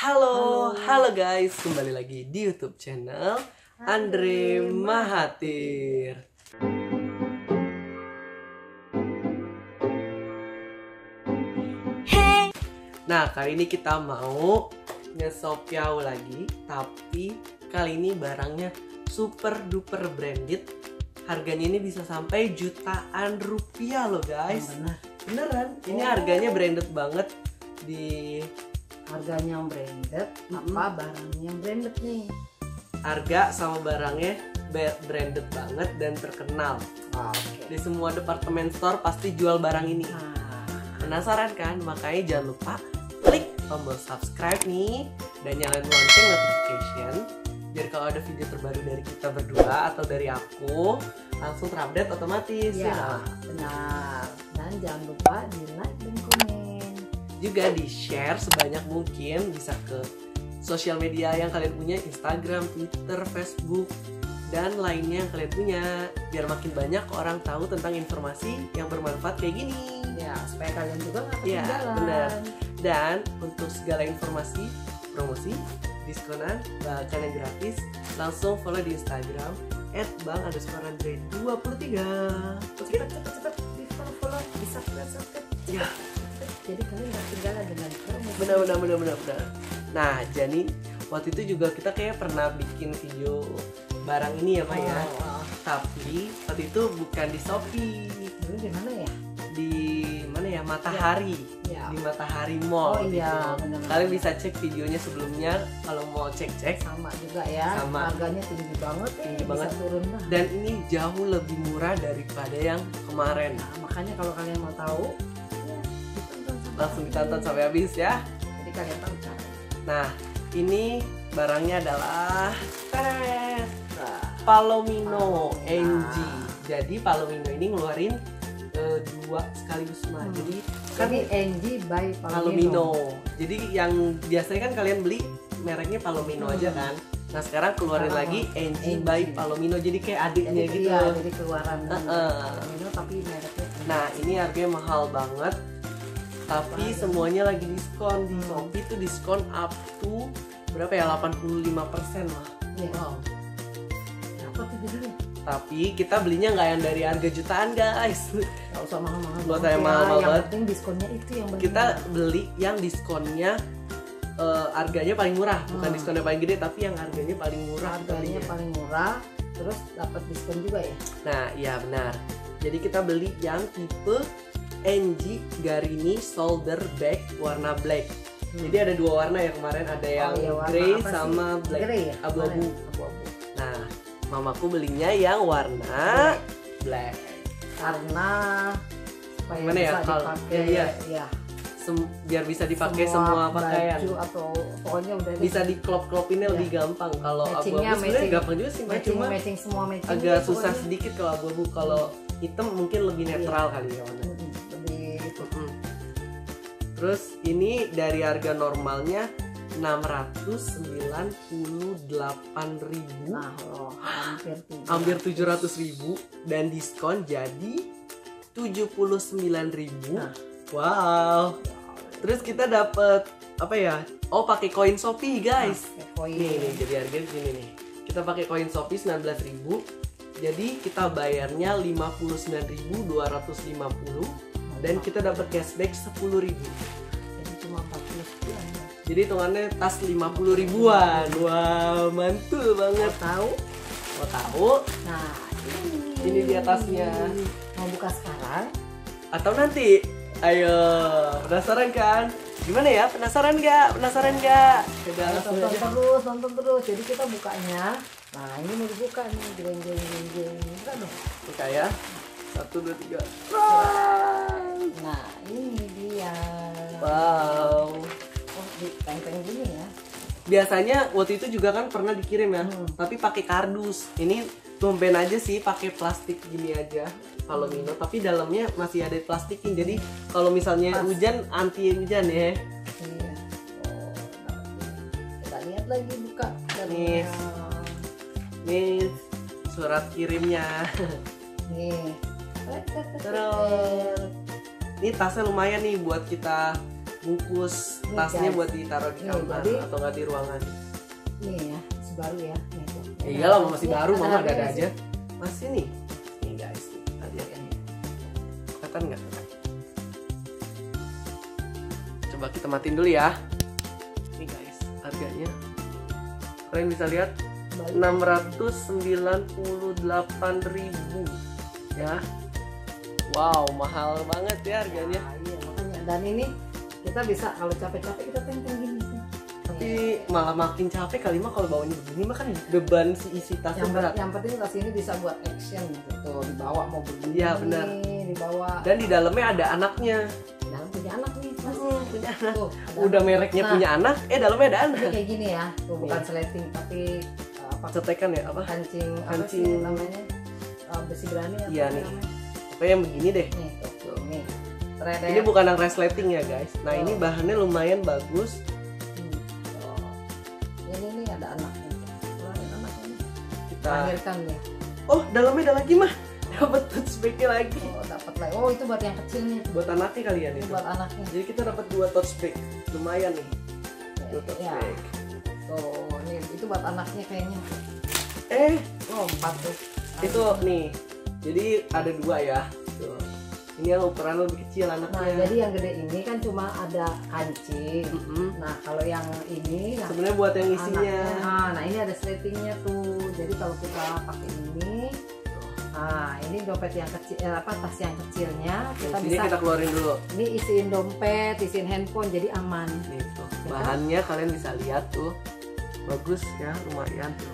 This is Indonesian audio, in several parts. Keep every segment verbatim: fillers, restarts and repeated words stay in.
Halo, Halo. halo guys, kembali lagi di YouTube channel Andre Mahathir. Nah, kali ini kita mau nge-shopiau lagi, tapi kali ini barangnya super duper branded. Harganya ini bisa sampai jutaan rupiah loh guys. Benar. Beneran, ini Oh. harganya branded banget di Harganya yang branded, Mm-mm. apa barangnya yang branded nih? harga sama barangnya be- branded banget dan terkenal. Oh, Oke. Di semua departemen store pasti jual barang ini. Nah, Penasaran kan? Makanya jangan lupa klik tombol subscribe nih dan nyalain lonceng notification biar kalau ada video terbaru dari kita berdua atau dari aku langsung terupdate otomatis ya ya. benar. Dan jangan lupa di like dan komen. Juga di share sebanyak mungkin, bisa ke sosial media yang kalian punya, Instagram, Twitter, Facebook dan lainnya yang kalian punya, biar makin banyak orang tahu tentang informasi yang bermanfaat kayak gini. Ya supaya kalian juga nggak Ya, ketinggalan. benar. Dan untuk segala informasi, promosi, diskonan, bahkan yang gratis, langsung follow di Instagram et bang underscore andre dua puluh tiga. Oke? Cepet cepet cepet di follow follow, di subscribe subscribe. Ya, Jadi kalian nggak ketinggalan dengan promo. benar benar benar benar benar. Nah, jadi waktu itu juga kita kayak pernah bikin video barang ini ya, Pak ya. Oh, oh. Tapi waktu itu bukan di Shopee, Dulu di mana ya? di mana ya? Matahari. Ya. Di Matahari Mall. Oh iya, gitu. benar-benar. Kalian bisa cek videonya sebelumnya kalau mau cek-cek. Sama juga ya. Sama. Harganya tinggi banget. Tinggi eh, banget. Bisa turun lah. Dan ini jauh lebih murah daripada yang kemarin. Nah, makanya kalau kalian mau tahu, ya, ditonton sampai Langsung habis. ditonton sampai habis ya. Jadi kalian tahu cara. Nah, ini barangnya adalah Tadam! Nah, Palomino Palomino. N G. Jadi Palomino ini ngeluarin eh, dua sekaligus mah. Hmm. Jadi Kami N G by Palomino. Palomino. Jadi yang biasanya kan kalian beli mereknya Palomino Hmm. aja kan. Nah, sekarang keluarin Sekarang lagi N G N G. by Palomino. Jadi kayak adiknya Jadi gitu. iya, jadi keluaran Heeh. Palomino tapi mereknya. Nah, ini harganya mahal banget. Tapi Apaan? semuanya lagi diskon di Hmm. Shopee tuh diskon up to berapa ya? delapan puluh lima persen lah. Iya. Wow. Apa tuh jadinya? Tapi kita belinya nggak yang dari harga jutaan, guys. Gak usah mahal-mahal. Nggak usah banget yang ya. mahal-mahal Yang banget. penting diskonnya itu yang benar. Kita beli yang diskonnya eh, harganya paling murah, bukan Hmm. diskonnya paling gede, tapi yang harganya paling murah. kita harganya belinya. paling murah, terus dapat diskon juga ya. Nah, iya benar. Jadi kita beli yang tipe N G Garini Shoulder Bag warna black. Hmm. Jadi ada dua warna ya kemarin, ada yang iya, warna grey apa sih? sama black. Grey ya? Abu-abu. Kemarin? Abu-abu. Nah, mamaku belinya yang warna black. Karena supaya Gimana ya, bisa kalau- dipakai iya, ya, Sem- biar bisa dipakai semua, pakaian. baju atau pokoknya udah Bisa diklop-klopinnya Iya. lebih gampang. Kalau abu-abu Matchingnya sebenarnya matching. gampang juga sih, Mbak. matching, Cuma matching semua matching agak gitu susah pokoknya. sedikit kalau abu-abu. Kalau hitam mungkin lebih netral kali ya warnanya. Mm-mm, lebih Mm-mm. Terus ini dari harga normalnya enam ratus sembilan puluh delapan ribu, nah loh hampir tujuh hampir tujuh ratus ribu, dan diskon jadi tujuh puluh sembilan ribu. Nah. Wow. Terus kita dapat apa ya? Oh, pakai koin Shopee, guys. Nah, koin. Nih, nih, jadi harganya gini nih. Kita pakai koin Shopee sembilan belas ribu. Jadi kita bayarnya lima puluh sembilan ribu dua ratus lima puluh dan kita dapat cashback sepuluh ribu. jadi cuma empat puluh sekian ya. Jadi hitungannya tas lima puluh ribuan. Wah, mantul banget. Mau tahu? Mau tahu? Nah ini Ini dia tasnya. mau buka sekarang. Atau nanti? Ayo, penasaran kan? Gimana ya? Penasaran nggak? Penasaran nggak? Udah langsung Tonton aja. terus, tonton terus. Jadi kita bukanya. Nah ini mau dibuka nih, jeng jeng jeng jeng. Buka dong. Buka ya. Satu, dua, tiga. Nah ini dia. Wow. Oh ditempel gini ya. Biasanya waktu itu juga kan pernah dikirim ya, Hmm. tapi pakai kardus. Ini tumben aja sih pakai plastik gini aja, Palomino. Tapi dalamnya masih ada plastikin. Jadi kalau misalnya Pas. hujan, anti hujan ya. Iya. Oh, dapat ini. Kita lihat lagi buka. Nih. Nih surat kirimnya. Nih. Terus ini tasnya lumayan nih buat kita bungkus tasnya guys. buat ditaruh di Nih, kamar jadi- atau nggak di ruangan. Nih ya, baru ya. Nih, tuh. Ya iyalah mama masih Ini baru, mama ada-ada harganya aja. sih. Masih nih. Nih guys, kita lihat. Kelihatan nggak? Coba kita matiin dulu ya. Nih guys, harganya kalian bisa lihat Baru. enam ratus sembilan puluh delapan ribu ya. Wow, mahal banget ya harganya. Nah, iya, makanya. Dan ini kita bisa kalau capek-capek kita tenteng gini. Tapi malah makin capek kali mah kalau bawanya begini mah kan beban si isi tasnya yang, berat. yang penting tas ini bisa buat action gitu, dibawa mau begini, Iya, benar. dibawa. Dan di dalamnya ada anaknya. Dalam punya anak nih, Mas. Hmm, punya anak. Tuh, ada Udah anak. mereknya Nah, punya anak, eh dalamnya ada anak. Ini kayak gini ya, tuh bukan Iya. sleting tapi uh, apa Cetekan ya apa? kancing, apa Kancing. sih namanya? Uh, besi berani apa Iya sih nih. namanya? Kayak yang begini deh. Nih, tuh, tuh, nih. Threaded. Ini bukan yang resleting ya guys. Nah Oh. ini bahannya lumayan bagus. Hmm, tuh. Ini nih ada anaknya. Keluarin anaknya nih. Kita. Lahirkan nih. Oh dalamnya ada lagi mah. Dapat touch bagnya lagi. Oh, dapat lagi. Oh, itu buat yang kecil nih. Buat anaknya kalian Itu itu. buat anaknya. Jadi kita dapat dua touch bag. Lumayan nih. Dua touch Ya. bag. Tuh, nih itu buat anaknya kayaknya. Eh Oh, empat tuh. itu nih. Jadi ada dua ya. Tuh. Ini yang ukuran lebih kecil Nah, anaknya. jadi yang gede ini kan cuma ada kancing. Mm-mm. Nah, kalau yang ini yang Sebenarnya buat yang isinya. anaknya, ah, nah ini ada sletingnya tuh. Jadi kalau kita pakai ini, nah ini dompet yang kecil, eh, apa tas yang kecilnya kita Di sini bisa. kita keluarin dulu. Ini isiin dompet, isiin handphone, jadi aman. Nih tuh. Bahannya kalian bisa lihat tuh. Bagus ya, lumayan tuh.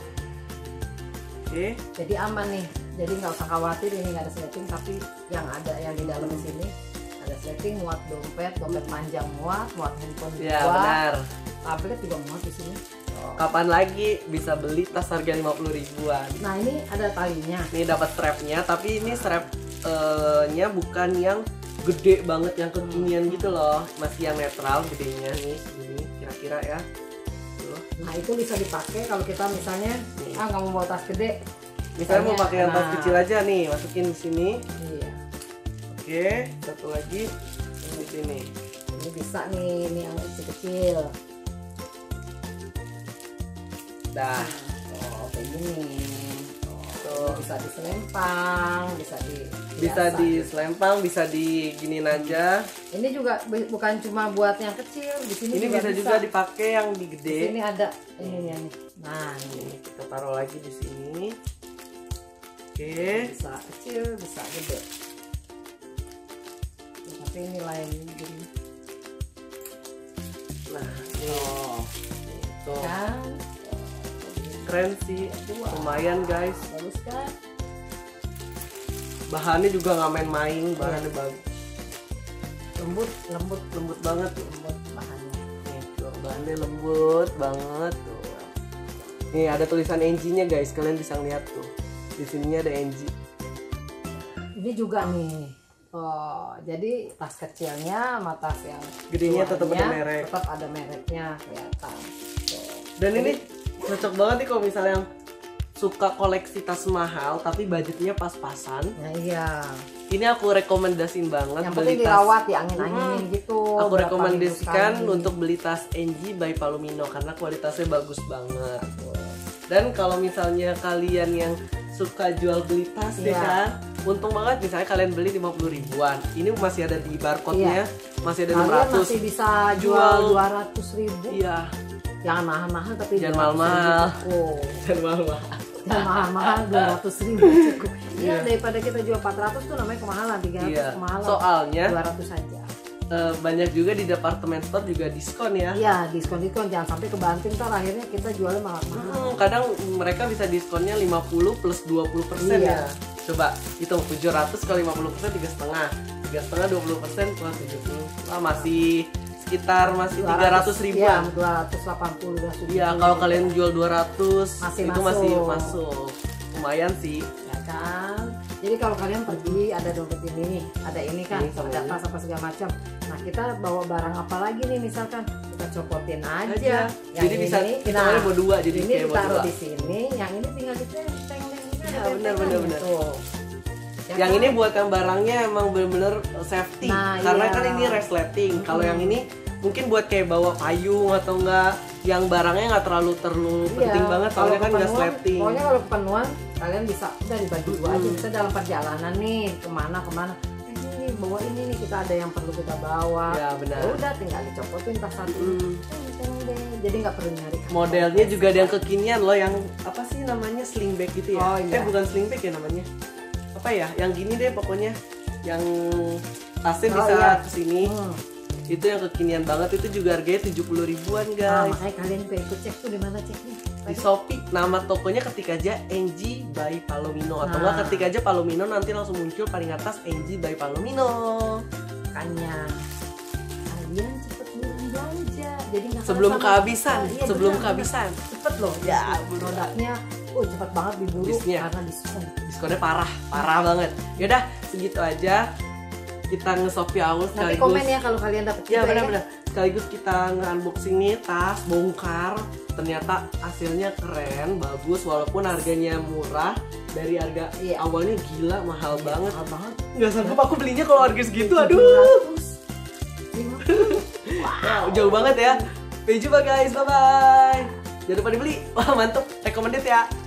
Oke. Jadi aman nih. Jadi nggak usah khawatir ini nggak ada sleting, tapi yang ada yang di dalam sini ada sleting, muat dompet, dompet panjang muat, muat handphone Ya muat, benar. tablet juga muat di sini. Oh. Kapan lagi bisa beli tas harga lima puluh ribuan? Nah ini ada talinya. Nih dapat strapnya, tapi ini strapnya bukan yang gede banget yang kekinian gitu loh, masih yang netral gedenya nih segini kira-kira ya. Tuh. Nah itu bisa dipakai kalau kita misalnya Nih. ah nggak mau bawa tas gede. Misalnya mau pakai yang tas nah, kecil aja nih, masukin di sini. Iya. Oke, satu lagi di sini. Ini bisa nih, ini yang kecil-kecil. Dah. Oh kayak gini. Tuh. Ini bisa diselempang, bisa di Bisa biasa. di selempang, bisa diginin aja. Ini juga bu- bukan cuma buat yang kecil, di sini Ini juga bisa juga dipakai yang di Di gede. sini ada ininya nih. Nah, ini Ini kita taruh lagi di sini. Oke. bisa kecil, bisa gede. Tapi ini lain gini. Nah, nih. Oh, Tuh. kan? Keren sih, lumayan guys. Bagus kan? Bahannya juga nggak main-main, bahannya bagus, Lembut, lembut, lembut banget tuh. lembut bahannya. Nih, tuh, bahannya lembut banget tuh. Nih ada tulisan N G-nya guys, kalian bisa lihat tuh. Di sininya ada N G. Ini juga nih. Oh, jadi tas kecilnya sama tas yang Gedenya tetap ada tuanya merek. Tetap ada mereknya kelihatan. Tuh. Dan ini cocok banget nih kalau misalnya yang suka koleksi tas mahal tapi budgetnya pas-pasan. Nah, iya. Ini aku rekomendasiin banget Yang beli penting tas. dirawat, diangin-anginin Hmm. gitu. Aku berapa rekomendasikan minggu sekali. untuk beli tas N G by Palomino karena kualitasnya bagus banget. Dan kalau misalnya kalian yang suka jual beli tas deh Iya. kan, untung banget misalnya kalian beli lima puluh ribuan. Ini masih ada di barcode-nya, masih ada enam Kalian ratus. masih bisa jual Jual. dua ratus ribu. Iya, Jangan mahal-mahal tapi Jangan dua ratus ribu mahal-mahal. cukup. dan mahal. Jangan mahal-mahal dua ratus ribu cukup. Iya, Iya. daripada kita jual empat ratus tuh namanya kemahalan, tiga ratus Iya. kemahalan. Soalnya dua ratus aja. eh, banyak juga di departemen store juga diskon ya. Iya, diskon-diskon jangan sampai kebanting ntar akhirnya kita jualnya malah mahal. Hmm, kadang mereka bisa diskonnya lima puluh plus dua puluh persen Iya. ya. Coba hitung tujuh ratus kali lima puluh persen tiga setengah. tiga setengah dua puluh persen plus tujuh puluh. Wah, masih sekitar masih tiga ratus Iya, ribuan. dua ratus delapan puluh udah sudah. Iya, kalau kalian jual dua ratus Masih itu masuk. masih masuk. Lumayan sih. Ya kan? Jadi kalau kalian pergi ada dompet ini nih, ada ini kan, Ini sama ada ini. tas apa segala macam. Nah kita bawa barang apa lagi nih misalkan kita copotin aja. Aja. Yang Jadi bisa ini, kita nah, boleh bawa dua, jadi ini kayak bawa ditaruh dua. di sini, yang ini tinggal ditenteng nih. Ini Ya, ada benar, tentengannya benar, benar. tuh. Ya Yang kan? ini buat yang barangnya emang bener-bener safety. Nah, Karena iya. kan ini resleting. Kalau Hmm. yang ini mungkin buat kayak bawa payung atau enggak yang barangnya nggak terlalu terlalu Iya, penting banget kalau soalnya kan nggak kepenuhan, sleting. pokoknya kalau kepenuhan kalian bisa udah dibagi dua aja. Mm-mm. Bisa dalam perjalanan nih kemana kemana eh, ini nih bawa ini nih, kita ada yang perlu kita bawa, Ya benar. ya udah tinggal dicopotin tas satu. Mm. Teng, teng, deh. Jadi nggak perlu nyari kantong Modelnya plastik. juga ada yang kekinian loh, yang apa sih namanya, sling bag gitu ya? Oh, iya. Eh bukan sling bag ya namanya. Apa ya? Yang gini deh pokoknya, yang tasnya Oh, bisa iya. kesini. Hmm. Itu yang kekinian banget, itu juga harganya tujuh puluh ribuan Nah, guys. makanya kalian juga ikut cek tuh di mana ceknya. Di Shopee, nama tokonya ketik aja N G by Palomino atau enggak Nah. ketik aja Palomino, nanti langsung muncul paling atas N G by Palomino. Makanya kalian cepet bilang belanja. Jadi nggak Sebelum kalah sama kehabisan, kita. Iya, sebelum benar, kehabisan. benar. Cepet loh. Ya, produknya oh cepet banget diburu Bisnya. karena diskon. Diskonnya parah, parah banget. Yaudah, segitu aja. Kita nge-Shopee Aul Nanti sekaligus. komen ya kalau kalian dapet Ya juga benar-benar. Sekaligus kita nge-unboxing nih tas, bongkar. Ternyata hasilnya keren, bagus walaupun harganya murah. Dari harga Iya. awalnya gila mahal banget. Mahal banget. Nggak sanggup aku belinya kalau harga segitu, aduh. tujuh ratus lima puluh. Wow, jauh banget ya. Sampai jumpa guys, bye bye. Jangan lupa dibeli. Wah mantep, recommended ya.